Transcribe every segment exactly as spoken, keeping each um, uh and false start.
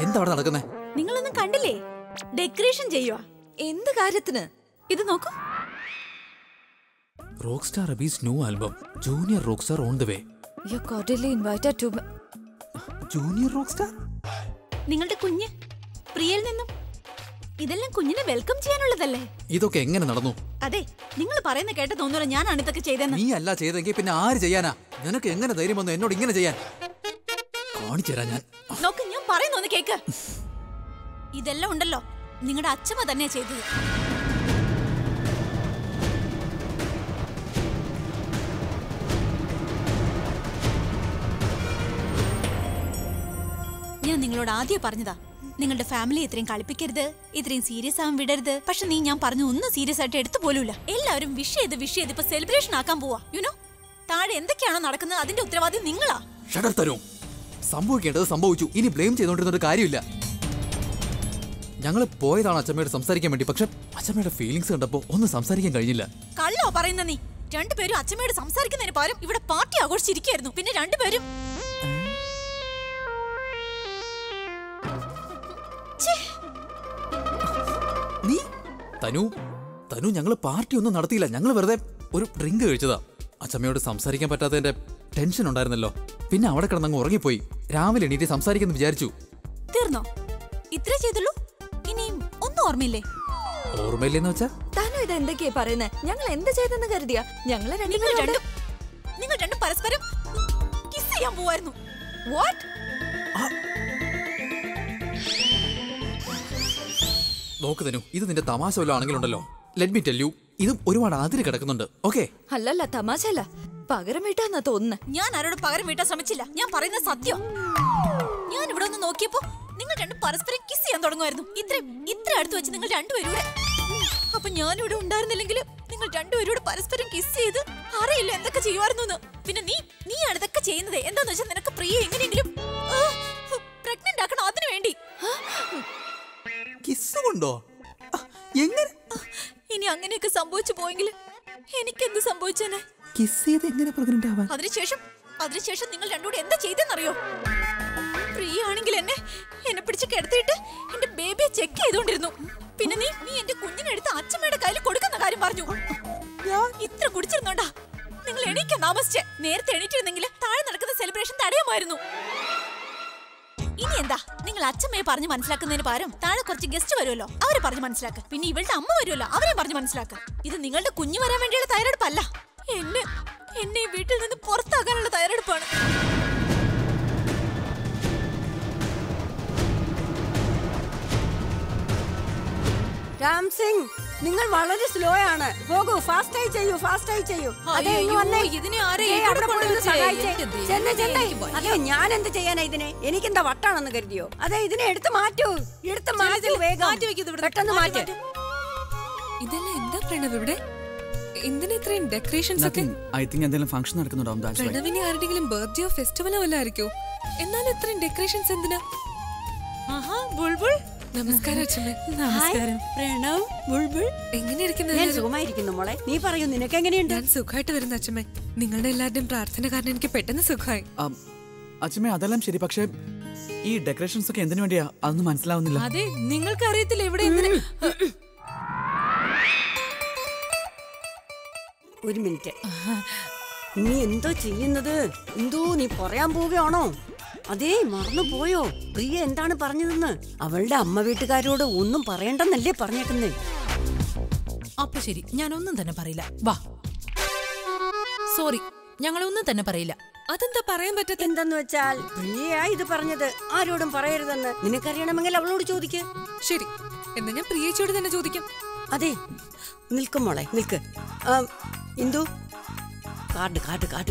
എന്താ അവിടെ നടക്കുന്നേ? നിങ്ങളൊന്നും കണ്ടില്ലേ? ഡെക്കറേഷൻ ചെയ്യുവാ. എന്ത് കാര്യത്തിന്? ഇത് നോക്കൂ. Rockstar Abi's new album junior rockstar on the way. You cordially invited to junior rockstar? നിങ്ങളുടെ കുഞ്ഞ് പ്രിയയിൽ നിന്നും. ഇതെല്ലാം കുഞ്ഞിനെ വെൽക്കം ചെയ്യാനുള്ളതല്ലേ? ഇതൊക്കെ എങ്ങനെ നടന്നു? അതെ, നിങ്ങൾ പറയുന്ന കേട്ട തോന്നുന്നു ഞാനാണ് ഇതൊക്കെ ചെയ്തെന്ന്. നീ അല്ല ചെയ്തെങ്കിൽ പിന്നെ ആര് ചെയ്യാനാ? നിനക്ക് എങ്ങനെ ധൈര്യം വന്നു എന്നോട് ഇങ്ങനെ ചെയ്യാൻ? കാണിച്ചു തരാം ഞാൻ. നോക്ക്, ഞാൻ പറയുന്നൊന്ന് കേക്ക്. ഇതെല്ലാം ഉണ്ടല്ലോ നിങ്ങളുടെ അച്ഛമ്മ തന്നെയാ ചെയ്തത്. ഞാൻ നിങ്ങളോട് ആദ്യം പറഞ്ഞതാ, നിങ്ങളുടെ ഫാമിലി ഇത്രയും കളിപ്പിക്കരുത്, ഇത്രയും സീരിയസ് ആവാൻ വിടരുത്. പക്ഷെ നീ ഞാൻ പറഞ്ഞു ഒന്നും സീരിയസ് ആയിട്ട് എടുത്തു പോലുമില്ല. എല്ലാവരും വിഷ് ചെയ്ത് വിഷ് ചെയ്ത് ഇപ്പൊ സെലിബ്രേഷൻ ആക്കാൻ പോവാ. യുനോ, താഴെ എന്തൊക്കെയാണോ നടക്കുന്നത് അതിന്റെ ഉത്തരവാദി നിങ്ങളാ. സംഭവിക്കേണ്ടത് സംഭവിച്ചു, ഇനി ബ്ലെയിം ചെയ്തോണ്ടിരുന്നൊരു കാര്യമില്ല. ഞങ്ങള് പോയതാണ് അച്ഛമ്മയോട് സംസാരിക്കാൻ വേണ്ടി. പക്ഷെ അച്ഛമ്മയുടെ ഫീലിംഗ്സ് കണ്ടപ്പോ ഒന്നും സംസാരിക്കാൻ കഴിഞ്ഞില്ല. കള്ളോ പറയുന്ന നീ? രണ്ടുപേരും അച്ഛമ്മയോട് സംസാരിക്കുന്നതിന് പകരം ഇവിടെ പാർട്ടി ആഘോഷിച്ചിരിക്കായിരുന്നു. പിന്നെ രണ്ടുപേരും നീ തനു തനു ഞങ്ങള് പാർട്ടി ഒന്നും നടത്തിയില്ല. ഞങ്ങൾ വെറുതെ ഒരു ഡ്രിങ്ക് കഴിച്ചതാ. അച്ഛമ്മയോട് സംസാരിക്കാൻ പറ്റാത്തതിന്റെ ടെൻഷൻ ഉണ്ടായിരുന്നല്ലോ. പിന്നെ അവിടെ കിടന്നങ്ങ് ഉറങ്ങിപ്പോയി. രാവിലെ എണീറ്റ് സംസാരിക്കുന്നു വിചാരിച്ചു. തീർന്നോ? ഇത്രേ ചെയ്തുള്ളൂ? ഇനിയും ഒന്നും ഓർമ്മയില്ലേ? ഓർമ്മയില്ലെന്ന് വെച്ചാ താനോ ഇത് എന്തൊക്കെയാ പറയുന്നേ? ഞങ്ങൾ എന്ത് ചെയ്തെന്ന് കരുതിയാ? ഞങ്ങള് നിങ്ങൾ രണ്ടും നിങ്ങൾ രണ്ടും പരസ്പരം കിസ് ചെയ്യാൻ പോവായിരുന്നു. വാട്ട്? നോക്ക് തനു, ഇത് നിന്റെ തമാശ വല്ല ആണെങ്കിലുണ്ടല്ലോ, ലെറ്റ് മീ ടെൽ യു, ഇതും ഒരുപാട് അതിര് കിടക്കുന്നുണ്ട്. ഓക്കെ? അല്ലല്ല, തമാശല്ല, പകരം വീട്ടാന്നാ തോന്നുന്നേ. ഞാൻ ആരോടും പകരം വീട്ടാൻ ശ്രമിച്ചില്ല. ഞാൻ പറയുന്നത് സത്യം. ഞാൻ ഇവിടെ ഒന്ന് നോക്കിയപ്പോ നിങ്ങൾ രണ്ടും പരസ്പരം കിസ് ചെയ്യാൻ തുടങ്ങുമായിരുന്നു. ഇത്ര ഇത്ര അടുത്ത് വെച്ച് നിങ്ങൾ രണ്ടുപേരൂടെ. അപ്പൊ ഞാനിവിടെ ഉണ്ടായിരുന്നില്ലെങ്കിൽ നിങ്ങൾ രണ്ടുപേരൂടെ പരസ്പരം കിസ് ചെയ്ത് അറിയില്ല എന്തൊക്കെ ചെയ്യുമായിരുന്നു. പിന്നെ നീ നീ ആണ് ഇതൊക്കെ ചെയ്യുന്നത്. എന്താന്ന് വെച്ചാൽ നിനക്ക് പ്രിയ എങ്ങനെയെങ്കിലും പ്രഗ്നന്റ് ആക്കണം, അതിനു വേണ്ടി. ഇനി അങ്ങനെയൊക്കെ സംഭവിച്ചു പോയെങ്കിൽ എനിക്കെന്ത് സംഭവിച്ചേനെ? അതിനുശേഷം അതിനുശേഷം നിങ്ങൾ രണ്ടുകൂടെ എന്താ ചെയ്തെന്നറിയോ? പ്രിയ ആണെങ്കിൽ എന്നെ എന്നെ പിടിച്ച് കിടത്തിയിട്ട് എന്റെ ബേബിയെ ചെക്ക് ചെയ്തോണ്ടിരുന്നു. പിന്നെ നീ നീ എന്റെ കുഞ്ഞിനെടുത്ത് അച്ഛമ്മയുടെ കയ്യിൽ കൊടുക്കുന്ന കാര്യം പറഞ്ഞു. ഇത്ര കുടിച്ചിരുന്നോണ്ടാ നിങ്ങൾ എണീക്കാൻ താമസിച്ചേ. നേരത്തെ എണീറ്റിരുന്നെങ്കിൽ താഴെ നടക്കുന്ന സെലിബ്രേഷൻ തടയാമായിരുന്നു. ഇനി എന്താ, നിങ്ങൾ അച്ഛമ്മയെ പറഞ്ഞ് മനസ്സിലാക്കുന്നതിന് പകരം താഴെ കുറച്ച് ഗസ്റ്റ് വരുമല്ലോ, അവരെ പറഞ്ഞ് മനസ്സിലാക്കുക. പിന്നെ ഇവളുടെ അമ്മ വരുമല്ലോ, അവരെ പറഞ്ഞ് മനസ്സിലാക്കുക. ഇത് നിങ്ങളുടെ കുഞ്ഞു വരാൻ വേണ്ടിയുള്ള തയ്യാറെടുപ്പല്ല, എന്നെ എന്നെ ഈ വീട്ടിൽ നിന്ന് പുറത്താക്കാനുള്ള തയ്യാറെടുപ്പാണ്. രാം സിംഗ്, നിങ്ങൾ വളരെ സ്ലോ ആണ്. പോകൂ, ഫാസ്റ്റ് ആയി ചെയ്യൂ, ഫാസ്റ്റ് ആയി ചെയ്യൂ. അതെ, ഞാൻ എന്ത് ചെയ്യാനാ ഇതിനെ? എനിക്കെന്താ വട്ടാണെന്ന് കരുതിയോ? അതെ, ഇതിനെ എടുത്ത് മാറ്റൂ, എടുത്ത് മാറ്റൂ, വേഗം പെട്ടെന്ന് മാറ്റി. ഇതെല്ലാം എന്താ പ്രണവ് ഇവിടെ? എന്തിനാ ഇത്രയും ഡെക്കറേഷൻസ് ഒക്കെ? ഐ തിങ്ക് എന്തെങ്കിലും ഫംഗ്ഷൻ നടക്കുന്നുണ്ടാവും. പ്രണവിന് ആരുടെങ്കിലും ബർത്ത്ഡേയോ ഫെസ്റ്റിവലോ വല്ല ആയിരിക്കോ? എന്നാലും ഇത്രയും ഡെക്കറേഷൻസ് എന്തിനാ? ആഹാ, ബുൾബുൾ. നമസ്കാരം അച്ഛമ്മേ. നമസ്കാരം പ്രണവ്, ബുൾബുൾ. എങ്ങനെയിരിക്കുന്നു? ഞാൻ സുഖമായിരിക്കുന്നു മോളെ. നീ പറയൂ, നിനക്ക് എങ്ങനെയുണ്ട്? ഞാൻ സുഖമായിട്ട് വരുന്നു അച്ഛമ്മേ. നിങ്ങളുടെ എല്ലാവരുടെയും പ്രാർത്ഥന കാരണം എനിക്ക് പെട്ടെന്ന് സുഖമായി. അച്ഛമ്മേ, അതെല്ലാം ശരി, പക്ഷേ ഈ ഡെക്കറേഷൻസ് ഒക്കെ എന്തിനു വേണ്ടിയാ അതൊന്നും മനസ്സിലാവുന്നില്ല. അതെ, നിങ്ങൾക്ക് അറിയത്തില്ല ഇവിടെ എന്തിനാ. ഒരു മിനിറ്റ്, നീ എന്തോ ചെയ്യുന്നത്? എന്തോ നീ പറയാൻ പോവുകയാണോ? അതേ, മറന്നു പോയോ? പ്രിയ എന്താണ് പറഞ്ഞതെന്ന്? അവളുടെ അമ്മ വീട്ടുകാരോട് ഒന്നും പറയണ്ടെന്നല്ലേ പറഞ്ഞേക്കുന്നേ? അപ്പൊ ശരി, ഞാനൊന്നും തന്നെ പറയില്ല. വാ, സോറി, ഞങ്ങളൊന്നും തന്നെ പറയില്ല. അതെന്താ പറയാൻ പറ്റത്ത? എന്തെന്ന് വെച്ചാൽ പ്രിയയാ ഇത് പറഞ്ഞത്, ആരോടും പറയരുതെന്ന്. നിനക്കറിയണമെങ്കിൽ അവളോട് ചോദിക്ക്. ശരി, എന്നാ ഞാൻ പ്രിയച്ചോട് തന്നെ ചോദിക്കാം. അതെ, നിൽക്കും മോളെ, നിൽക്ക്. ഇന്ദു, കാർഡ് കാർഡ് കാർഡ്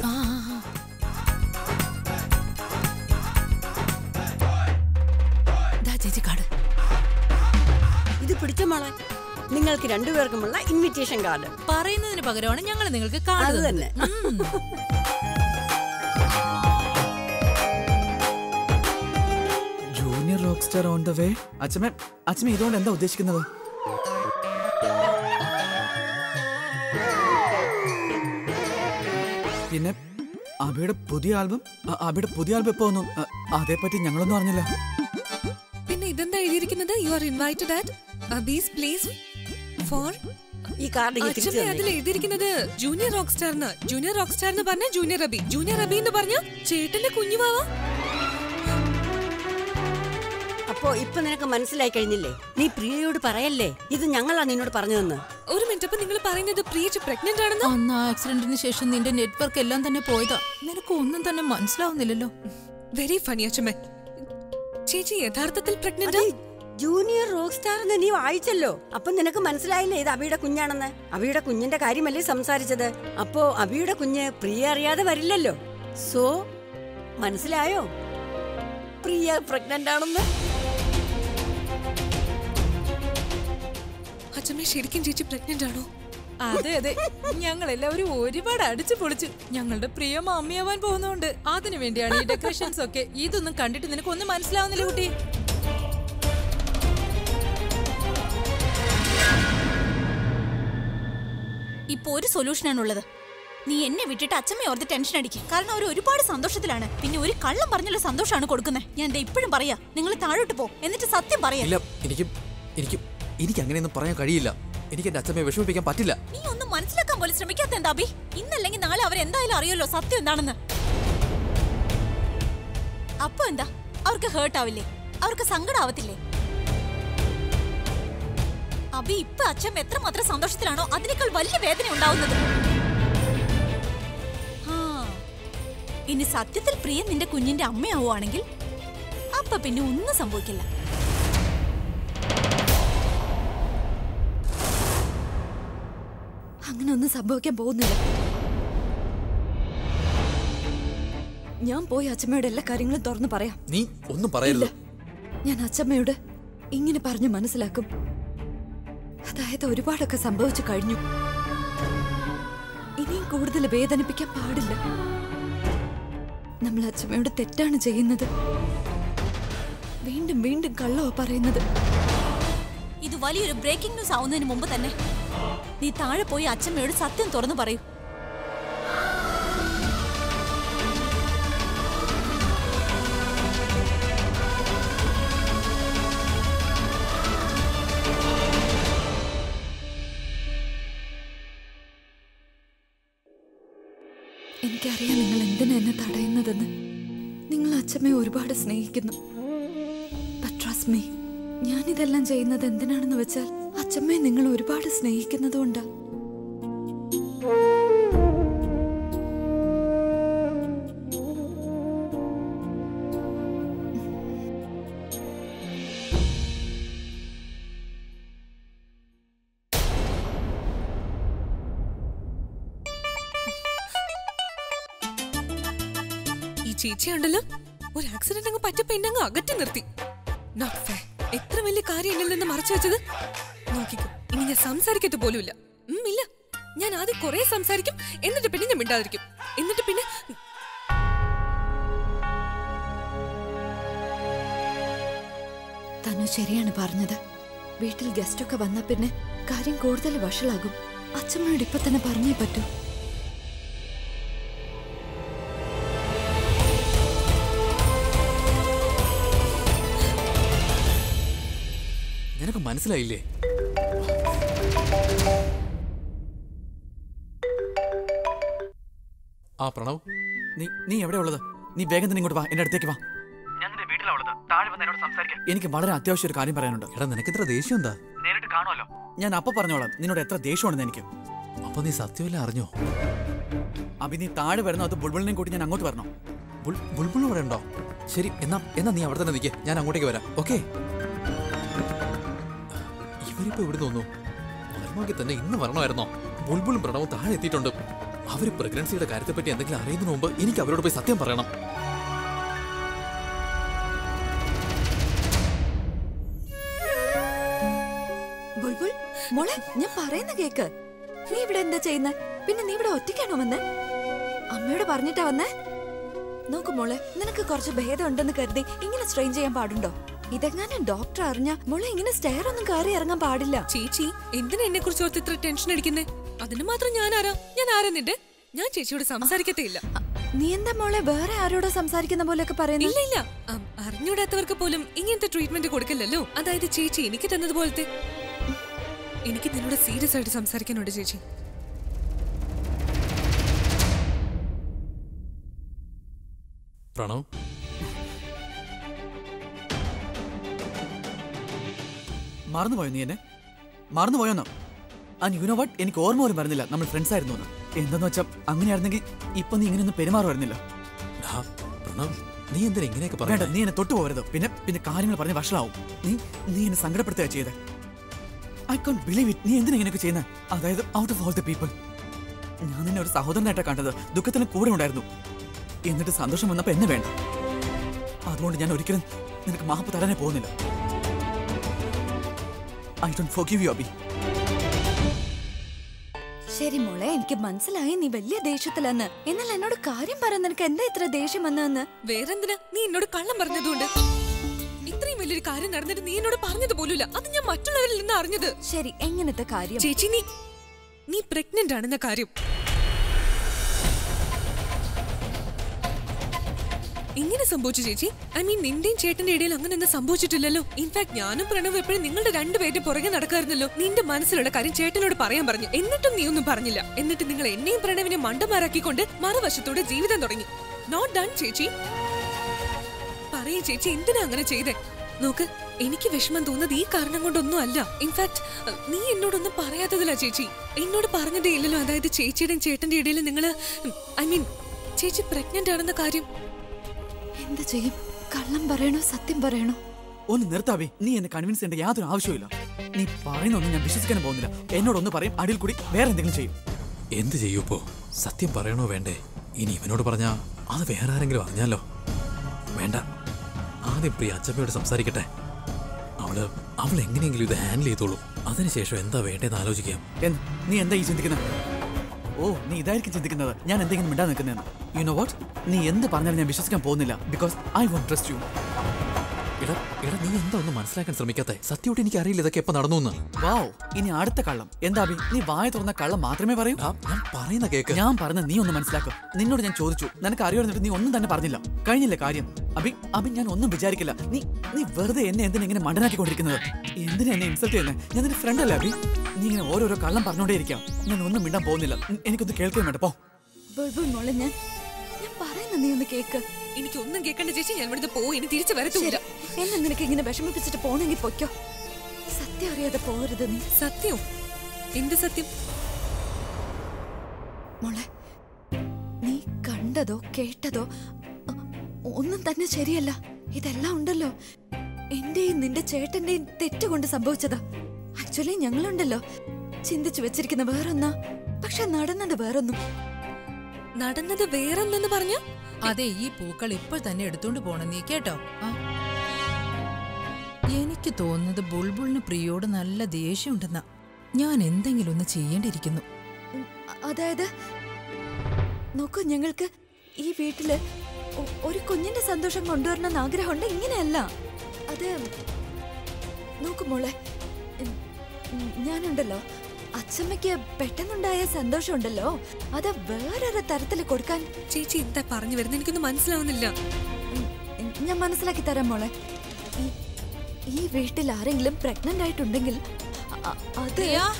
ചേച്ചി, കാർഡ് ഇത് പിടിച്ച മോളെ. നിങ്ങൾക്ക് രണ്ടുപേർക്കുമുള്ള ഇൻവിറ്റേഷൻ കാർഡ്. പറയുന്നതിന് പകരമാണ് ഞങ്ങൾ നിങ്ങൾക്ക് കാർഡ് തന്നെ. Junior rockstar on the way. അച്ഛമ്മ അച്ഛമ്മ ഇതുകൊണ്ട് എന്താ ഉദ്ദേശിക്കുന്നത്? പിന്നെ അബിയുടെ പുതിയ ആൽബം അബിയുടെ പുതിയ ആൽബം എപ്പോ വന്നു? അതേപ്പറ്റി ഞങ്ങളൊന്നും അറിഞ്ഞില്ല. എഴുതിയിരിക്കുന്നത് you are invited at Abi's place for. ഈ കാർഡ് ഇങ്ങ് തിരിച്ച് അച്ഛമ്മ തന്നെ. അതിൽ എഴുതിയിരിക്കുന്നത് ജൂനിയർ റോക്ക് സ്റ്റാർ എന്ന്. ജൂനിയർ റോക്ക് സ്റ്റാർ എന്ന് പറഞ്ഞ ജൂനിയർ അബി, ജൂനിയർ അബി എന്ന് പറഞ്ഞ ചേട്ടന്റെ കുഞ്ഞുവാവ. അപ്പോ ഇപ്പൊ നിനക്ക് മനസ്സിലായി കഴിഞ്ഞില്ലേ? നീ പ്രിയയോട് പറയല്ലേ ഇത് ഞങ്ങളാ നിന്നോട് പറഞ്ഞതെന്ന്. ഒരു മിനിറ്റ്, അപ്പൊ നിങ്ങൾ പറയുന്നത് പ്രിയ പ്രഗ്നന്റ് ആണെന്ന്? അന്ന് ആ ആക്സിഡന്റിന് ശേഷം നിന്റെ നെറ്റ്വർക്ക് എല്ലാം തന്നെ പോയതാ. നിനക്ക് ഒന്നും തന്നെ മനസ്സിലാവുന്നില്ലല്ലോ. വെരി ഫണി അച്ഛമ്മ. ചേച്ചി യഥാർത്ഥത്തിൽ പ്രഗ്നന്റ്? അതെ, ജൂനിയർ റോക്ക് സ്റ്റാർ എന്ന് നീ വായിച്ചല്ലോ. അപ്പൊ നിനക്ക് മനസ്സിലായില്ലേ ഇത് അബിയുടെ കുഞ്ഞാണെന്ന്? അബിയുടെ കുഞ്ഞിന്റെ കാര്യമല്ലേ സംസാരിച്ചത്? അപ്പോ അബിയുടെ കുഞ്ഞ് പ്രിയ അറിയാതെ വരില്ലല്ലോ. സോ മനസ്സിലായോ പ്രിയ പ്രഗ്നന്റ് ആണെന്ന്? അച്ഛമ്മ ശരിക്കും ചേച്ചി പ്രഗ്നന്റ് ആണോ? അതെ അതെ, ഞങ്ങൾ എല്ലാവരും ഒരുപാട് അടിച്ചു പൊളിച്ചു. ഞങ്ങളുടെ പ്രിയ മമ്മിയാവാൻ പോകുന്നോണ്ട് അതിനു വേണ്ടിയാണ് ഈ ഡെക്കറേഷൻസ് ഒക്കെ. ഇതൊന്നും കണ്ടിട്ട് നിനക്ക് ഒന്നും മനസ്സിലാവുന്നില്ല കുട്ടി. ഇപ്പൊ ഒരു സൊല്യൂഷനാണുള്ളത്. നീ എന്നെ വിട്ടിട്ട് അച്ഛമ്മ ഓർത്ത് ടെൻഷൻ അടിക്കും. കാരണം അവർ ഒരുപാട് സന്തോഷത്തിലാണ്. പിന്നെ ഒരു കള്ളം പറഞ്ഞുള്ള സന്തോഷമാണ് കൊടുക്കുന്നത്. ഞാൻ ദേ ഇപ്പോഴും പറയാ, നിങ്ങൾ താഴോട്ട് പോ, എന്നിട്ട് സത്യം പറയാ. ഇല്ല, എനിക്ക് എനിക്ക് എനിക്ക് അങ്ങനെയൊന്നും പറയാൻ കഴിയില്ല. എനിക്ക് എന്റെ അച്ഛമ്മയെ വിഷമിപ്പിക്കാൻ പറ്റില്ല. നീ ഒന്നും മനസ്സിലാക്കാൻ പോലും ശ്രമിക്കാത്ത എന്താ അബി? ഇന്നല്ലെങ്കിൽ നാളെ അവരെന്തായാലും അറിയല്ലോ സത്യം എന്താണെന്ന്. അപ്പൊ എന്താ, അവർക്ക് ഹേർട്ട് ആവില്ലേ? അവർക്ക് സങ്കടം ആവത്തില്ലേ? അബി, ഇപ്പൊ അച്ഛൻ എത്രമാത്രം സന്തോഷത്തിലാണോ അതിനേക്കാൾ വലിയ വേദന ഉണ്ടാവുന്നത്. ഇനി സത്യത്തിൽ പ്രിയ നിന്റെ കുഞ്ഞിന്റെ അമ്മയാവുകയാണെങ്കിൽ അപ്പൊ പിന്നെ ഒന്നും സംഭവിക്കില്ല. അങ്ങനെ ഒന്നും സംഭവിക്കാൻ പോകുന്നില്ല. ഞാൻ പോയി അച്ഛമ്മയോട് എല്ലാ കാര്യങ്ങളും തുറന്നു പറയാം. നീ ഒന്നും പറയരുത്. ഞാൻ അച്ഛമ്മയോട് ഇങ്ങനെ പറഞ്ഞു മനസ്സിലാക്കും. അതായത് ഒരുപാടൊക്കെ സംഭവിച്ചു കഴിഞ്ഞു. ഇനിയും കൂടുതൽ വേദനിപ്പിക്കാൻ പാടില്ല. നമ്മൾ അച്ഛമ്മയോട് തെറ്റാണ് ചെയ്യുന്നത്. വീണ്ടും വീണ്ടും കള്ളോ പറയുന്നത്. ഇത് വലിയൊരു ബ്രേക്കിംഗ് ന്യൂസ് ആവുന്നതിന് മുമ്പ് തന്നെ നീ താഴെ പോയി അച്ഛമ്മയോട് സത്യം തുറന്നു പറയൂ. എനിക്കറിയാം നിങ്ങൾ എന്തിനാ എന്നെ തടയുന്നതെന്ന്. നിങ്ങൾ അച്ഛമ്മയെ ഒരുപാട് സ്നേഹിക്കുന്നു. But trust me, ഞാനിതെല്ലാം ചെയ്യുന്നത് എന്തിനാണെന്ന് വെച്ചാൽ അച്ഛമ്മയെ നിങ്ങൾ ഒരുപാട് സ്നേഹിക്കുന്നത് കൊണ്ടാ. ചേച്ചി ഉണ്ടല്ലോ, ഒരു ആക്സിഡന്റ് അങ്ങ് പറ്റപ്പോ എന്നെ അങ്ങ് അകറ്റി നിർത്തി. Not fair. എത്ര വലിയ കാര്യം എന്നിൽ നിന്ന് മറച്ചു വെച്ചത്. നോക്കിക്കോ, ഇനി ഞാൻ സംസാരിക്കത്ത് പോലും ഇല്ല. ഇല്ല, ഞാൻ ആദ്യം കുറെ സംസാരിക്കും, എന്നിട്ട് പിന്നെ ഞാൻ മിണ്ടാതിരിക്കും. എന്നിട്ട് പിന്നെ തനു ശരിയാണ് പറഞ്ഞത്. വീട്ടിൽ ഗസ്റ്റ് ഒക്കെ വന്ന പിന്നെ കാര്യം കൂടുതൽ വഷളാകും. അച്ഛമ്മയോട് ഇപ്പൊ തന്നെ പറഞ്ഞേ പറ്റൂ. നിനക്ക് മനസ്സിലായില്ലേ? ആ പ്രണവ്, നീ നീ എവിടെ ഉള്ളത്? നീ വേഗം തന്നെ ഇങ്ങോട്ട് വാ, എന്റെ അടുത്തേക്ക് വാ. എനിക്ക് വളരെ അത്യാവശ്യം ഒരു കാര്യം പറയാനുണ്ട്. എടാ, നിനക്ക് ഇത്ര ദേഷ്യം എന്താ? നേരിട്ട് കാണുമല്ലോ. ഞാൻ അപ്പൊ പറഞ്ഞോളാം നിന്നോട് എത്ര ദേഷ്യമാണെന്ന് എനിക്ക്. അപ്പൊ നീ സത്യമല്ല അറിഞ്ഞോ? അഭി, നീ താഴെ വരണോ അത് ബുൾബുളിനെയും കൂട്ടി ഞാൻ അങ്ങോട്ട് വരണോ? ബുൾബുൾ ഇവിടെ ഉണ്ടോ? ശരി, എന്നാ എന്നാ നീ അവിടെ തന്നെ നിൽക്കേ, ഞാൻ അങ്ങോട്ടേക്ക് വരാം. ഓക്കെ? ഇവരിപ്പോ ഇവിടെ തോന്നുന്നു. വരണമെങ്കിൽ തന്നെ ഇന്ന് വരണമായിരുന്നോ? ബുൾബുളും പ്രണവും താഴെ എത്തിയിട്ടുണ്ട്. അവര് പ്രഗ്നൻസിയുടെ കാര്യത്തെ പറ്റി എന്തെങ്കിലും അറിയുന്നതിന് മുമ്പ് എനിക്ക് അവരോട് പോയി സത്യം പറയണം. ബുൾബുൾ മോളെ, ഞാൻ പറയുന്ന കേക്ക്. നീ ഇവിടെ എന്താ ചെയ്യുന്ന? പിന്നെ നീ ഇവിടെ ഒറ്റയ്ക്കാണോ വന്നേ? അമ്മയോട് പറഞ്ഞിട്ടാ വന്നേ? നോക്കു മോളെ, നിനക്ക് കുറച്ച് ഭേദം ഉണ്ടെന്ന് കരുതി ഇങ്ങനെ സ്ട്രെയിൻ ചെയ്യാൻ പാടുണ്ടോ? ഇതെങ്ങാനും ഡോക്ടർ അറിഞ്ഞ മോളെ ഇങ്ങനെ സ്റ്റെയർ ഒന്നും കയറി ഇറങ്ങാൻ പാടില്ല. ചേച്ചി എന്തിനാ എന്നെ കുറിച്ച് ഓർത്ത് ഇത്ര ടെൻഷൻ അടിക്കുന്നേ? അതിന് മാത്രം ഞാൻ ആരാ? ഞാൻ ആരാ നിന്റെ? ഞാൻ ചേച്ചിയോട് സംസാരിക്കത്തേ ഇല്ല. നീ എന്താ മോളെ വേറെ ആരോടോ സംസാരിക്കുന്ന പോലെയൊക്കെ പറയുന്നു? ഇല്ല ഇല്ല അം, അറിഞ്ഞൂടാത്തവർക്ക് പോലും ഇങ്ങനത്തെ ട്രീറ്റ്മെന്റ് കൊടുക്കില്ലല്ലോ. അതായത് ചേച്ചി എനിക്ക് തന്നതുപോലത്തെ. എനിക്ക് നിന്നോട് സീരിയസ് ആയിട്ട് സംസാരിക്കാനുണ്ട് ചേച്ചി. പ്രണവ്, മറന്നുപോയോ നീ എന്നെ? മറന്നുപോയോന്നോ? ആൻഡ് യു നോ വാട്ട്, എനിക്ക് ഓർമ്മ പോലും വരുന്നില്ല നമ്മൾ ഫ്രണ്ട്സ് ആയിരുന്നു എന്ന്. എന്തെന്ന് വെച്ചാൽ അങ്ങനെയായിരുന്നെങ്കിൽ ഇപ്പൊ നീ ഇങ്ങനെയൊന്നും പെരുമാറുമായിരുന്നില്ല. ഡാ, പ്രണവ്, നീ എന്തിനാ ഇങ്ങനെയൊക്കെ വേണ്ട, പറയണ്ടേ? നീ എന്നെ തൊട്ടു പോകരുത്. പിന്നെ പിന്നെ കാര്യങ്ങൾ പറഞ്ഞ് വഷളാവും. നീ നീ എന്നെ സങ്കടപ്പെടുത്തുക ചെയ്തേ. I can't believe it. നീ എന്തിനാ ഇങ്ങനെയൊക്കെ ചെയ്യുന്നത്? അതായത് out of all the people ഞാൻ നിന്നെ ഒരു സഹോദരനായിട്ടാണ് കണ്ടത്. ദുഃഖത്തിന് കൂടെ ഉണ്ടായിരുന്നു. എന്നിട്ട് സന്തോഷം വന്നപ്പോ എന്നെ വേണ്ട. അതുകൊണ്ട് ഞാൻ ഒരിക്കലും നിനക്ക് മാപ്പ് തരാനേ പോകുന്നില്ല. I don't forgive you Abi. ശരി മോളെ, എനിക്ക് മനസ്സിലായി നീ വലിയ ദേഷ്യത്തിലെന്ന്. എന്നാൽ എന്നോട് കാര്യം പറയാൻ നിനക്ക് എന്താ ഇത്ര ദേഷ്യം വന്നതെന്ന്? വേറെന്തിനാ നീ എന്നോട് കള്ളം പറഞ്ഞതുകൊണ്ട്? ഇത്രയും വലിയൊരു കാര്യം നടന്നിട്ട് നീ എന്നോട് പറഞ്ഞത് പോലുമില്ല. അത് ഞാൻ മറ്റുള്ളവരിൽ നിന്ന് അറിഞ്ഞത്. ശരി, എങ്ങനത്തെ കാര്യം? ചേച്ചി നീ നീ പ്രഗ്നന്റ് ആണെന്ന കാര്യം. ഇങ്ങനെ സംഭവിച്ചു ചേച്ചി? ഐ മീൻ നിന്റെയും ചേട്ടന്റെ ഇടയിൽ അങ്ങനെ ഒന്നും സംഭവിച്ചിട്ടില്ലല്ലോ. ഇൻഫാക്ട് ഞാനും പ്രണവ് എപ്പോഴും നിങ്ങളുടെ രണ്ടുപേരുടെ പുറകെ നടക്കാറുന്നല്ലോ. നിന്റെ മനസ്സിലുള്ള കാര്യം ചേട്ടനോട് പറയാൻ പറഞ്ഞു. എന്നിട്ടും നീ ഒന്നും പറഞ്ഞില്ല. എന്നിട്ട് നിങ്ങൾ എന്നെയും പ്രണവിനെ മണ്ടന്മാരാക്കിക്കൊണ്ട് മറുവശത്തോടെ ജീവിതം തുടങ്ങി. നോട്ട് ഡൺ ചേച്ചി. പറയേ ചേച്ചി, എന്തിനാ അങ്ങനെ ചെയ്തേ? നോക്ക്, എനിക്ക് വിഷമം തോന്നുന്നത് ഈ കാരണം കൊണ്ടൊന്നും അല്ല. ഇൻഫാക്ട് നീ എന്നോടൊന്നും പറയാത്തതില്ല ചേച്ചി. എന്നോട് പറഞ്ഞതേ ഇല്ലല്ലോ. അതായത് ചേച്ചിയുടെയും ചേട്ടന്റെ ഇടയിൽ നിങ്ങള് ഐ മീൻ ചേച്ചി പ്രഗ്നന്റ് ആണെന്ന കാര്യം. എന്ത് ചെയ്യും? കള്ളം പറയണോ സത്യം പറയണോ? ഒന്ന് നിർത്താവേ. നീ എന്നെ കൺവിൻസ് ചെയ്യേണ്ട യാതൊരു ആവശ്യമില്ല. നീ പറയുന്നൊന്നും ഞാൻ വിശ്വസിക്കാനും പോകുന്നില്ല. എന്നോടൊന്ന് പറയും, അടിയിൽ കൂടി വേറെ എന്തെങ്കിലും ചെയ്യും. എന്ത് ചെയ്യൂ ഇപ്പോ? സത്യം പറയണോ വേണ്ടേ? ഇനി ഇവനോട് പറഞ്ഞാ അത് വേറെ ആരെങ്കിലും അറിഞ്ഞാലോ? വേണ്ട, ആദ്യം പ്രിയ അച്ഛമ്മയോട് സംസാരിക്കട്ടെ. അവള് അവൾ എങ്ങനെയെങ്കിലും ഇത് ഹാൻഡിൽ ചെയ്തോളൂ. അതിനുശേഷം എന്താ വേണ്ടതെന്ന് ആലോചിക്കാം. എന്ത്? നീ എന്താ ഈ ചിന്തിക്കുന്നത്? ഓ, നീ ഇതായിരിക്കും ചിന്തിക്കുന്നത് ഞാൻ എന്തെങ്കിലും മിണ്ടാ നിൽക്കുന്നതെന്ന്. യു നോ വാട്ട്, നീ എന്ത് പറഞ്ഞാലും ഞാൻ വിശ്വസിക്കാൻ പോകുന്നില്ല. Because I won't trust you. എടാ എടാ നീ എന്താ ഒന്നും മനസ്സിലാക്കാൻ ശ്രമിക്കാത്തെ? സത്യമായിട്ട് എനിക്ക് അറിയില്ല ഇതൊക്കെ എപ്പോ നടന്നു എന്ന്. വാവ്, ഇനി അടുത്ത കള്ളം എന്താ? അഭി, നീ വായ തുറന്ന കള്ളം മാത്രമേ പറയൂ. ആ, ഞാൻ പറയുന്ന കേക്ക്. ഞാൻ പറഞ്ഞ നീ ഒന്ന് മനസ്സിലാക്കും. നിന്നോട് ഞാൻ ചോദിച്ചു, നിനക്ക് അറിയാമെന്നിട്ട് നീ ഒന്നും തന്നെ പറഞ്ഞില്ല. കഴിഞ്ഞില്ലേ കാര്യം? അഭി അഭി ഞാൻ ഒന്നും വിചാരിക്കില്ല. നീ നീ വെറുതെ എന്നെ എന്തിനാ ഇങ്ങനെ മണ്ടനാക്കിക്കൊണ്ടിരിക്കുന്നത്? എന്തിനാ എന്നെ ഇൻസൾട്ട് ചെയ്യുന്നത്? ഞാൻ നിന്റെ ഫ്രണ്ട് അല്ലേ അഭി? നീ ഇങ്ങനെ ഓരോരോ കള്ളം പറഞ്ഞോണ്ടേ ഇരിക്കാം. ഞാൻ ഒന്നും മിണ്ടാൻ പോകുന്നില്ല. എനിക്കൊന്ന് കേൾക്കാൻ വേണ്ട. പോ. ബുൾബുൾ മോളെ, ഞാൻ ഞാൻ പറയുന്ന നീ ഒന്ന് കേക്ക്. എനിക്ക് ഒന്നും കേൾക്കണ്ട ചേച്ചി. ഞാൻ ഇവിടുന്ന് പോയി ഇനി തിരിച്ചു വരത്തില്ല. എന്നെ നിനക്ക് ഇങ്ങനെ വിഷമിപ്പിച്ചിട്ട് പോണെങ്കിൽ പൊയ്ക്കോ. സത്യം അറിയാതെ പോകരുത് നീ. സത്യം? എന്ത് സത്യം? മോളെ, നീ കണ്ടതോ കേട്ടതോ അ, ഒന്നും തന്നെ ശരിയല്ല. ഇതെല്ലാം ഉണ്ടല്ലോ എന്റെയും നിന്റെ ചേട്ടന്റെയും തെറ്റുകൊണ്ട് സംഭവിച്ചതാ. ആക്ച്വലി ഞങ്ങളുണ്ടല്ലോ ചിന്തിച്ചു വെച്ചിരിക്കുന്ന വേറൊന്നാ, പക്ഷെ നടന്നത് വേറൊന്നും. നടന്നത് വേറൊന്നെന്ന് പറഞ്ഞ? അതെ, ഈ പൂക്കൾ ഇപ്പോൾ തന്നെ എടുത്തോണ്ട് പോണം നീ, കേട്ടോ? ആ. എനിക്ക് തോന്നുന്നത് ബുൾബുളിന് പ്രിയോട് നല്ല ദേഷ്യമുണ്ടെന്നാ. ഞാൻ എന്തെങ്കിലും ഒന്ന് ചെയ്യേണ്ടിയിരിക്കുന്നു. ഉം, അതായത് നോക്കൂ, ഞങ്ങൾക്ക് ഈ വീട്ടില് ഒ- ഒരു കുഞ്ഞിന്റെ സന്തോഷം കൊണ്ടുവരണമെന്ന് ആഗ്രഹമുണ്ട്. ഇങ്ങനെയല്ല അത്. നോക്കു മോളെ, ഉം, ഉം, ഞാനുണ്ടല്ലോ അച്ഛമ്മയ്ക്ക് പെട്ടെന്നുണ്ടായ സന്തോഷമുണ്ടല്ലോ, അത് വേറൊരു തരത്തില് കൊടുക്കാൻ. ചേച്ചി എന്താ പറഞ്ഞു വരുന്നത്? എനിക്കൊന്നും മനസ്സിലാവുന്നില്ല. ഉം, ഞാൻ മനസ്സിലാക്കി തരാം മോളെ. ഈ ഈ വീട്ടിൽ ആരെങ്കിലും പ്രഗ്നന്റ് ആയിട്ടുണ്ടെങ്കിൽ അ- അത്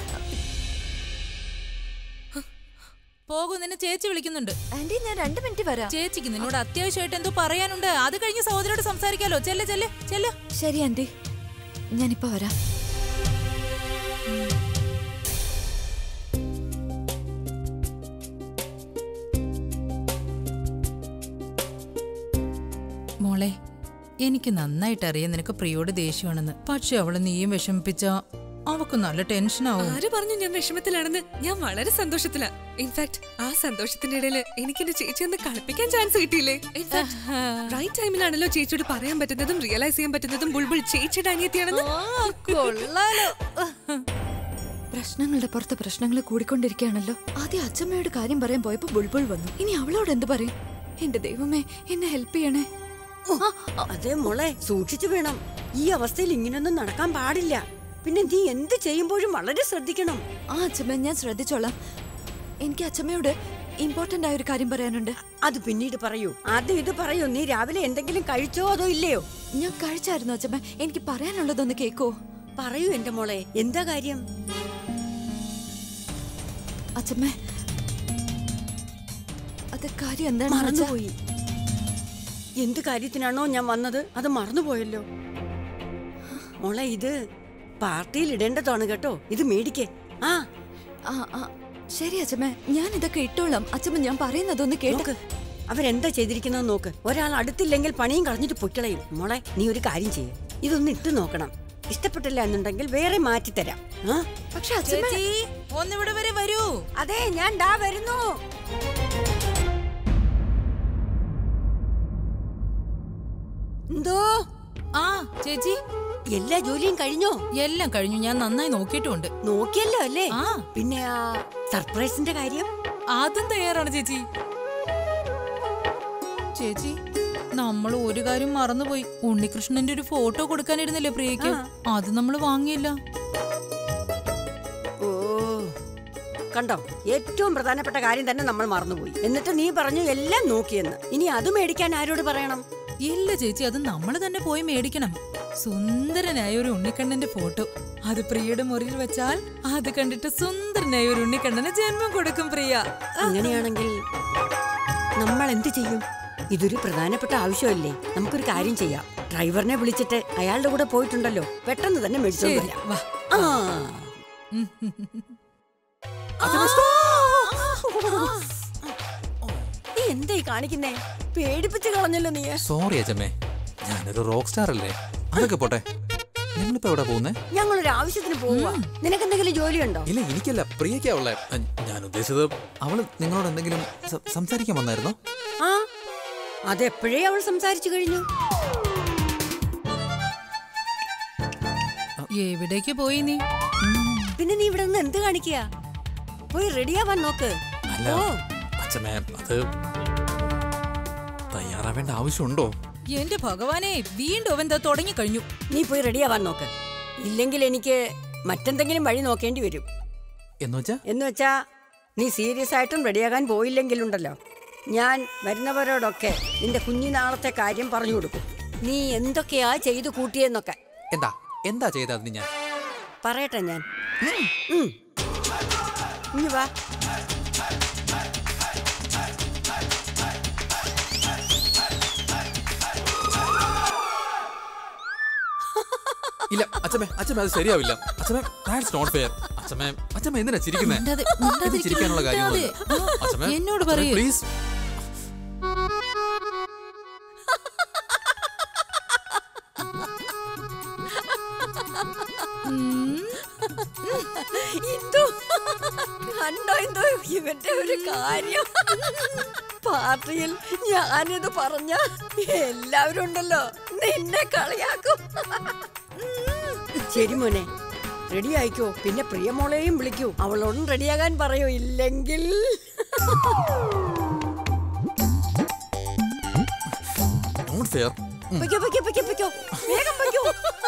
പോകൂ, നിന്നെ ചേച്ചി വിളിക്കുന്നുണ്ട്. ആന്റി, ഞാൻ രണ്ട് മിനിറ്റ് വരാം. ചേച്ചിക്ക് നിന്നോട് അത്യാവശ്യമായിട്ട് എന്തോ പറയാനുണ്ട്. അത് കഴിഞ്ഞ് സഹോദരോട് സംസാരിക്കാലോ. ചെല്ലെ ചെല്ലെ ചെല്ലെ. ശരി ആന്റി, ഞാനിപ്പോ വരാം. മോളെ, എനിക്ക് നന്നായിട്ട് അറിയാം നിനക്ക് പ്രിയോട് ദേഷ്യമാണെന്ന്. പക്ഷെ അവള് നീയും വിഷമിപ്പിച്ച അവക്ക് നല്ല ടെൻഷനാവും. ആര് പറഞ്ഞു ഞാൻ വിഷമത്തിലാണെന്ന്? ഞാൻ വളരെ സന്തോഷത്തിലാ. ഇൻഫാക്ട് ആ സന്തോഷത്തിന്റെ ഇടയിൽ എനിക്ക് എന്റെ ചേച്ചി ഒന്ന് കളിപ്പിക്കാൻ ചാൻസ് കിട്ടിയില്ലേ? റൈറ്റ് ടൈമിലാണല്ലോ ചേച്ചിയോട് പറയാൻ പറ്റുന്നതും റിയലൈസ് ചെയ്യാൻ പറ്റുന്നതും ബുൾബുൾ ചേച്ചിയുടെ അനിയത്തിയാണെന്ന്. കൊള്ളാലോ. പ്രശ്നങ്ങളുടെ പുറത്ത് പ്രശ്നങ്ങൾ കൂടിക്കൊണ്ടിരിക്കുകയാണല്ലോ. ആദ്യം അച്ഛമ്മയോട് കാര്യം പറയാൻ പോയപ്പോ ബുൾബുൾ വന്നു. ഇനി അവളോട് എന്ത് പറയും? എന്റെ ദൈവമേ, എന്നെ ഹെൽപ്പ് ചെയ്യണേ. അതേ മോളെ, സൂക്ഷിച്ചു വേണം. ഈ അവസ്ഥയിൽ ഇങ്ങനൊന്നും നടക്കാൻ പാടില്ല. പിന്നെ നീ എന്ത് ചെയ്യുമ്പോഴും വളരെ ശ്രദ്ധിക്കണം. ആ അച്ഛമ്മ, ഞാൻ ശ്രദ്ധിച്ചോളാം. എനിക്ക് അച്ഛമ്മയോട് ഇമ്പോർട്ടന്റ് ആയ ഒരു കാര്യം പറയാനുണ്ട്. അത് പിന്നീട് പറയൂ. ആദ്യം ഇത് പറയൂ. നീ രാവിലെ എന്തെങ്കിലും കഴിച്ചോ അതോ ഇല്ലയോ? ഞാൻ കഴിച്ചായിരുന്നു അച്ഛമ്മ. എനിക്ക് പറയാനുള്ളതൊന്ന് കേക്കോ? പറയൂ എന്റെ മോളെ, എന്താ കാര്യം? അച്ഛമ്മ, അത് കാര്യം എന്താണെന്ന് മറന്നുപോയി. എന്ത് കാര്യത്തിനാണോ ഞാൻ വന്നത് അത് മറന്നുപോയല്ലോ മോളെ. ഇത് പാർട്ടിയിൽ ഇടേണ്ടതാണ് കേട്ടോ. ഇത് മേടിക്കേ. ആ ആ ആ ശരി അച്ഛമ്മ, ഞാൻ ഇതൊക്കെ ഇട്ടോളാം. അച്ഛമ്മ, ഞാൻ പറയുന്നതൊന്ന് കേൾക്ക്. അവരെന്താ ചെയ്തിരിക്കുന്നത് നോക്ക്. ഒരാൾ അടുത്തില്ലെങ്കിൽ പണിയും കളഞ്ഞിട്ട് പൊക്കളയും. മോളെ, നീ ഒരു കാര്യം ചെയ്യും, ഇതൊന്ന് ഇട്ട് നോക്കണം. ഇഷ്ടപ്പെട്ടില്ല എന്നുണ്ടെങ്കിൽ വേറെ മാറ്റിത്തരാം. പക്ഷെ അച്ഛമ്മ, ഒന്നിവിടെ വരെ വരൂ. അതെ, ഞാൻ ഡാ വരുന്നു. എന്തോ? ആ ചേച്ചി, എല്ലാ ജോലിയും കഴിഞ്ഞോ? എല്ലാം കഴിഞ്ഞു. ഞാൻ നന്നായി നോക്കിയിട്ടുണ്ട്. നോക്കിയല്ലോ അല്ലേ? ആ. പിന്നെ ആ സർപ്രൈസിന്റെ കാര്യം? അതും തയ്യാറാണ് ചേച്ചി. ചേച്ചി, നമ്മൾ ഒരു കാര്യം മറന്നുപോയി. ഉണ്ണികൃഷ്ണന്റെ ഒരു ഫോട്ടോ കൊടുക്കാനിരുന്നില്ലേ പ്രിയക്ക്? അത് നമ്മൾ വാങ്ങിയില്ല. ഓ, കണ്ടോ, ഏറ്റവും പ്രധാനപ്പെട്ട കാര്യം തന്നെ നമ്മൾ മറന്നുപോയി. എന്നിട്ട് നീ പറഞ്ഞു എല്ലാം നോക്കിയെന്ന്. ഇനി അത് മേടിക്കാൻ ആരോട് പറയണം? ഇല്ല ചേച്ചി, അത് നമ്മൾ തന്നെ പോയി മേടിക്കണം. സുന്ദരനായ ഒരു ഉണ്ണിക്കണ്ണന്റെ ഫോട്ടോ അത് പ്രിയയുടെ മുറിയിൽ വെച്ചാൽ അത് കണ്ടിട്ട് സുന്ദരനായ ഒരു ഉണ്ണിക്കണ്ണന് ജന്മം കൊടുക്കും പ്രിയ. അങ്ങനെയാണെങ്കിൽ നമ്മൾ എന്ത് ചെയ്യും? ഇതൊരു പ്രധാനപ്പെട്ട ആവശ്യമല്ലേ? നമുക്കൊരു കാര്യം ചെയ്യാം. ഡ്രൈവറിനെ വിളിച്ചിട്ട് അയാളുടെ കൂടെ പോയിട്ടുണ്ടല്ലോ, പെട്ടെന്ന് തന്നെ മേടിച്ചോണ്ട് വരാം. വാ. ആ. നീ എന്തായി കാണിക്കുന്നേ? പേടിപ്പിച്ച് കളഞ്ഞല്ലോ നീ. സോറി അച്ഛമ്മേ, ഞാനൊരു റോക്ക് സ്റ്റാർ അല്ലേ. അതൊക്കെ പോട്ടെ. നിങ്ങളിപ്പോ എവിടെ പോകുന്നേ? ഞങ്ങളൊരു ആവശ്യത്തിന് പോവുക. നിനക്ക് എന്തെങ്കിലും ജോലിയുണ്ടോ? ഇല്ല, എനിക്കല്ല, പ്രിയക്കാ ഉള്ളേ. ഞാൻ ഉദ്ദേശിച്ചത് അവള് നിങ്ങളോട് എന്തെങ്കിലും സംസാരിക്കാൻ വന്നായിരുന്നോ? ആ, അതെപ്പോഴേ അവൾ സംസാരിച്ചു കഴിഞ്ഞു. എവിടേക്ക് പോയി നീ? പിന്നെ നീ ഇവിടെ നിന്ന് എന്ത് കാണിക്കുക? പോയി റെഡിയാവാൻ നോക്ക്. അല്ല അച്ഛമ്മേ, അത് തയ്യാറാവേണ്ട ആവശ്യമുണ്ടോ? എന്റെ ഭഗവാനെ, വീണ്ടും അവൻ തുടങ്ങി കഴിഞ്ഞു. നീ പോയി റെഡിയാവാൻ നോക്ക്. ഇല്ലെങ്കിൽ എനിക്ക് മറ്റെന്തെങ്കിലും വഴി നോക്കേണ്ടി വരും. എന്നുവെച്ചാ എന്ന് വെച്ചാ നീ സീരിയസ് ആയിട്ടും റെഡിയാകാൻ പോയില്ലെങ്കിലുണ്ടല്ലോ, ഞാൻ വരുന്നവരോടൊക്കെ നിന്റെ കുഞ്ഞിനാളത്തെ കാര്യം പറഞ്ഞു കൊടുക്കും. നീ എന്തൊക്കെയാ ചെയ്തു കൂട്ടിയെന്നൊക്കെ. എന്താ എന്താ ചെയ്തത്? ഞാൻ പറയട്ടെ. ഞാൻ ഇനി വാ. ഇല്ല അച്ഛമ്മേ, അച്ഛമ്മേ, അത് ശരിയാവില്ല അച്ഛമ്മേ. That's not fair. അച്ഛമ്മേ, അച്ഛമ്മേ എന്തിനാ ചിരിക്കുന്നേ? മിണ്ടാതെ, മിണ്ടാതെ ഇത് ചിരിക്കാനുള്ള കാര്യമൊന്നുമില്ല. മിണ്ടാതെ. അച്ഛമ്മേ, എന്നോട് പറയൂ. പ്ലീസ്. കണ്ടോ എന്തോ ഇവന്റെ ഒരു കാര്യം. പാർട്ടിയിൽ ഞാനിത് പറഞ്ഞ എല്ലാവരും ഉണ്ടല്ലോ നിന്നെ കളിയാക്കും. ശരി മോനെ, റെഡി ആയിക്കോ. പിന്നെ പ്രിയമോളെയും വിളിക്കൂ. അവളോടും റെഡിയാകാൻ പറയൂ. ഇല്ലെങ്കിൽ നോട്ട് ഫെയർ. പൊയ്ക്കോ, പൊയ്ക്കോ, പൊയ്ക്കോ, പൊയ്ക്കോ. വേഗം പൊയ്ക്കോ.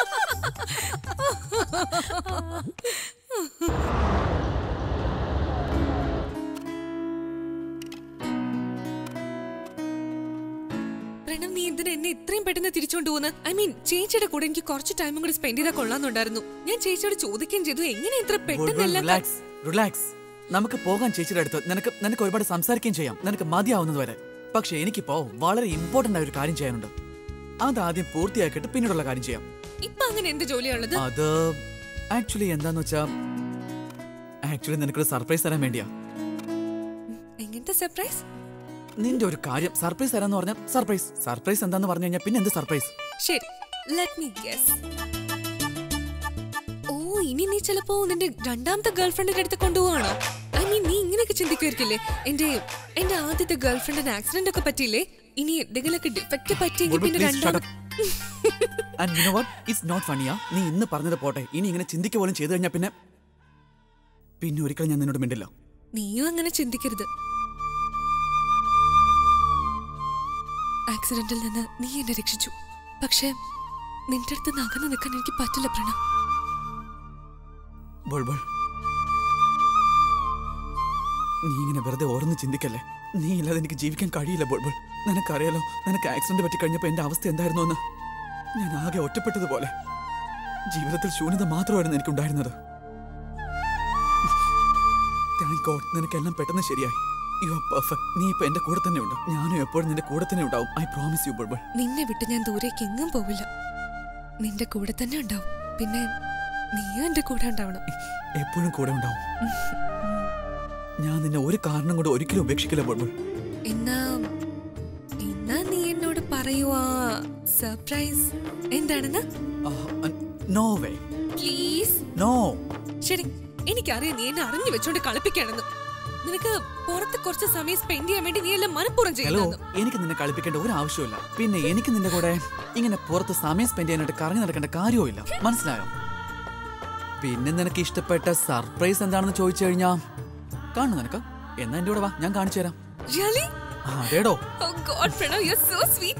പ്രണവ്, നീ എന്തിനാ എന്നെ ഇത്രയും പെട്ടെന്ന് തിരിച്ചുകൊണ്ട് പോകുന്നത്? ഐ മീൻ, ചേച്ചിയുടെ കൂടെ എനിക്ക് കുറച്ച് ടൈമും കൂടി സ്പെൻഡ് ചെയ്താൽ കൊള്ളാന്നുണ്ടായിരുന്നു. ഞാൻ ചേച്ചിയോട് ചോദിക്കുകയും ചെയ്തു, എങ്ങനെ ഇത്ര പെട്ടെന്നല്ല. റിലാക്സ് റിലാക്സ് നമുക്ക് പോകാൻ ചേച്ചിയുടെ അടുത്ത്. നിനക്ക് നിനക്ക് ഒരുപാട് സംസാരിക്കുകയും ചെയ്യാം, നിനക്ക് മതിയാവുന്നത് വരെ. പക്ഷെ എനിക്കിപ്പോ വളരെ ഇമ്പോർട്ടന്റ് ആയ ഒരു കാര്യം ചെയ്യാനുണ്ട്. അതാദ്യം പൂർത്തിയാക്കിയിട്ട് പിന്നീടുള്ള കാര്യം ചെയ്യാം. ഇപ്പൊ അങ്ങനെ എന്ത് ജോലിയാണുള്ളത്? അത് ആക്ച്വലി എന്താന്ന് വെച്ചാ, ആക്ച്വലി നിനക്കൊരു സർപ്രൈസ് തരാൻ വേണ്ടിയാ. എങ്ങനത്തെ സർപ്രൈസ്? നിന്റെ ഒരു കാര്യം സർപ്രൈസ് തരാന്ന് പറഞ്ഞാൽ സർപ്രൈസ്. സർപ്രൈസ് എന്താന്ന് പറഞ്ഞു കഴിഞ്ഞാൽ പിന്നെ എന്ത് സർപ്രൈസ്? ശരി, ലെറ്റ് മീ ഗസ്. ഓ, ഇനി നീ ചിലപ്പോ നിന്റെ രണ്ടാമത്തെ ഗേൾഫ്രണ്ടിന്റെ അടുത്ത് കൊണ്ടുപോവാണോ? ഐ മീൻ, നീ ഇങ്ങനെയൊക്കെ ചിന്തിക്കുമായിരിക്കില്ലേ? എന്റെ എന്റെ ആദ്യത്തെ ഗേൾഫ്രണ്ടിന് ആക്സിഡന്റ് ഒക്കെ പറ്റിയില്ലേ? ഇനി എന്തെങ്കിലുമൊക്കെ ഡിഫക്റ്റ് പറ്റിയെങ്കിൽ പിന്നെ രണ്ടാമത്തെ. And you know what? It's not funny. നീ ഇന്ന് പറഞ്ഞത് പോട്ടെ. ഇനി ഇങ്ങനെ ചിന്തിക്കുക പോലും ചെയ്തു കഴിഞ്ഞാൽ പിന്നെ പിന്നെ ഒരിക്കലും ഞാൻ നിന്നോട് മിണ്ടില്ല. നീയും അങ്ങനെ ചിന്തിക്കരുത്. ആക്സിഡന്റിൽ നിന്ന് നീ എന്നെ രക്ഷിച്ചു. പക്ഷെ നിന്റെ അടുത്ത് നകന്നു നിൽക്കാൻ എനിക്ക് പറ്റില്ല പ്രണവ്. ബുൾബുൾ, നീ ഇങ്ങനെ വെറുതെ ഓരോന്ന് ചിന്തിക്കല്ലേ. നീ ഇല്ലാതെ എനിക്ക് ജീവിക്കാൻ കഴിയില്ല ബുൾബുൾ. നിനക്കറിയാലോ, നിനക്ക് ആക്സിഡന്റ് പറ്റി കഴിഞ്ഞപ്പോൾ എന്റെ അവസ്ഥ എന്തായിരുന്നു എന്ന്. ഞാൻ ആകെ ഒറ്റപ്പെട്ടതുപോലെ. ജീവിതത്തിൽ ശൂന്യത മാത്രമായിരുന്നു എനിക്കുണ്ടായിരുന്നത്. താങ്ക് ഗോഡ്, നിനക്കെല്ലാം പെട്ടെന്ന് ശരിയായി. You are perfect. നീ ഇപ്പൊ എന്റെ കൂടെ തന്നെ ഉണ്ട്. ഞാനും എപ്പോഴും നിന്റെ കൂടെ തന്നെ ഉണ്ടാവും. I promise you Bulbul. നിന്നെ വിട്ട് ഞാൻ ദൂരേക്ക് എങ്ങും പോവില്ല. നിന്റെ കൂടെ തന്നെ ഉണ്ടാവും. പിന്നെ നീയും എന്റെ കൂടെ ഉണ്ടാവണം. എപ്പോഴും കൂടെ ഉണ്ടാവും. ഞാൻ നിന്നെ ഒരു കാരണം കൊണ്ട് ഒരിക്കലും ഉപേക്ഷിക്കില്ല ബുൾബുൾ. എന്നാ എന്നാ നീ എന്നോട് പറയുവാ സർപ്രൈസ് എന്താണെന്ന്? No way. പ്ലീസ്. നോ. ശരി, എനിക്കറിയാം നീ എന്നെ അറിഞ്ഞു വെച്ചോണ്ട് കളിപ്പിക്കാണെന്ന്. നിനക്ക് പുറത്ത് കുറച്ച് സമയം സ്പെൻഡ് ചെയ്യാൻ വേണ്ടി നീ എല്ലാം മനഃപൂർവ്വം ഹലോ, ചെയ്യുന്നു. എനിക്ക് നിന്നെ കളിപ്പിക്കേണ്ട ഒരു ആവശ്യമില്ല. പിന്നെ എനിക്ക് നിന്റെ കൂടെ ഇങ്ങനെ പുറത്ത് സമയം സ്പെൻഡ് ചെയ്യാനായിട്ട് കറങ്ങി നടക്കേണ്ട കാര്യവും ഇല്ല. മനസ്സിലായോ? പിന്നെ നിനക്ക് ഇഷ്ടപ്പെട്ട സർപ്രൈസ് എന്താണെന്ന് ചോദിച്ചു കഴിഞ്ഞാ കാണു നിനക്ക്. എന്നാ എന്റെ കൂടെ വാ, ഞാൻ കാണിച്ചു തരാം. Really? അതേടോ. Oh God, Pranav, you're so sweet.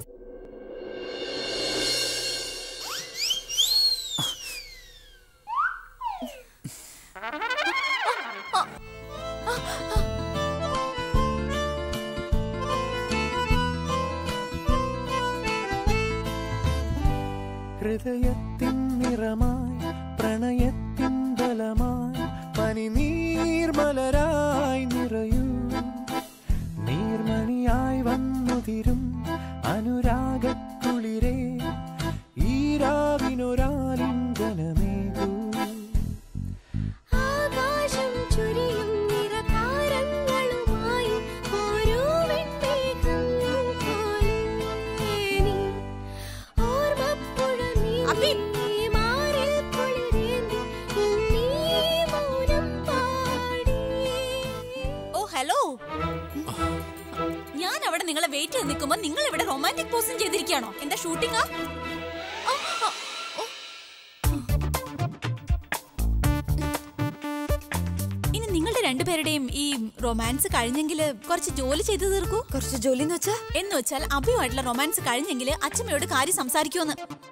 ഹൃദയത്തിൻ നിറമായി പ്രണയത്തിൻ ബലമായി പനിനീർമലരായി നിറയൂ. നീർമണിയായി വന്നുതിരും അനുരാഗക്കുളിരേ ഈ രാവിനൊരാലിംഗനമേകൂ. ആകാശം ചുരിയും നിറതാരങ്ങളുമായി ഓരോ വെൺമേഘം പോലെ നീ ഓർമ്മപ്പുഴ നീ മാറിൽ കുളിരേന്തി നീ മൗനം പാടി. ഓ ഹലോ, ഞാൻ അവിടെ നിങ്ങളെ വെയിറ്റ് ചെയ്ത് നിൽക്കുമ്പോ നിങ്ങൾ ഇവിടെ റൊമാൻറ്റിക് പോസും ചെയ്തിരിക്കുകയാണോ? എന്താ ഷൂട്ടിംഗാ? ഇനി നിങ്ങളുടെ രണ്ടുപേരുടെയും ഈ റൊമാൻസ് കഴിഞ്ഞെങ്കിൽ കുറച്ച് ജോലി ചെയ്തു തീർക്കൂ. കുറച്ച് ജോലി എന്ന് വെച്ചാ എന്ന് വെച്ചാൽ അഭിയുമായിട്ടുള്ള റൊമാൻസ് കഴിഞ്ഞെങ്കിൽ അച്ഛമ്മയോട് കാര്യം സംസാരിക്കുമെന്ന്.